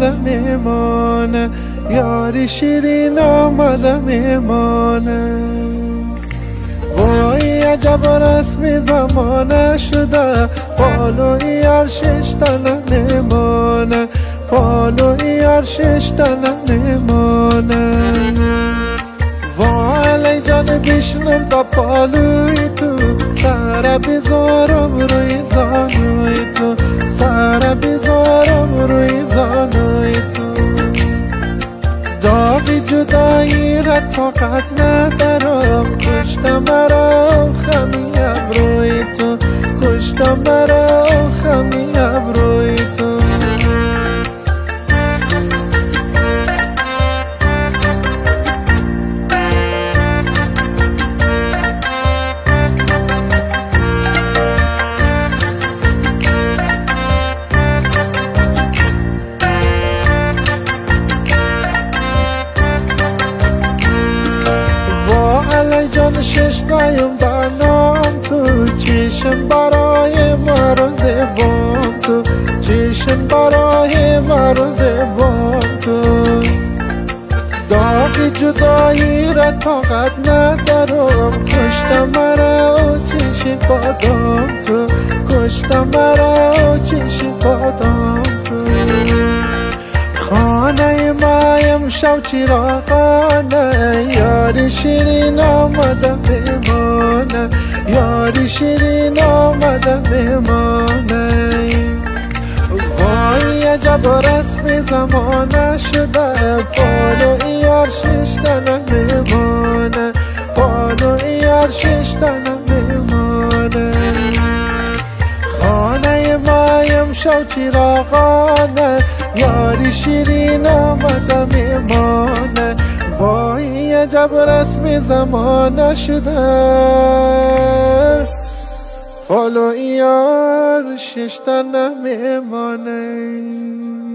آمده میمانه، یاری شیرین آمده میمانه. وای عجب رسمی زمانه شده، پالوی یار شش تنه میمانه، پالوی یار شش تنه میمانه. وای جان بشنم تا پالوی تو، سر بذارم روی زانوی تو، سر بذارم روی زانوی تو. داغی جدایی را طاقت ندارم، کشتم مرا خمی ابروی تو، کشتم مرا خمی ابروی تو. جان شش نایم دانم تو، چشم برای مروز بام تو، چشم برای مروز بام تو. داغی جدایی را طاقت ندارم، کشتم مرا چشم بادام تو، کشتم مرا چشم بادام تو. خانه مایم شب چراغانه، یاری شیرین آمده میمانه، یاری شیرین آمده میمانه. وای عجب رسمی زمانه شده، پالوی یار شش تنه میمانه، پالوی یار شش تنه میمانه. خانه مایم شب چراغانه، یاری شیرین آمده میمانه. وای عجب رسمی زمانه شده، پالوی یار شش تنه میمانه.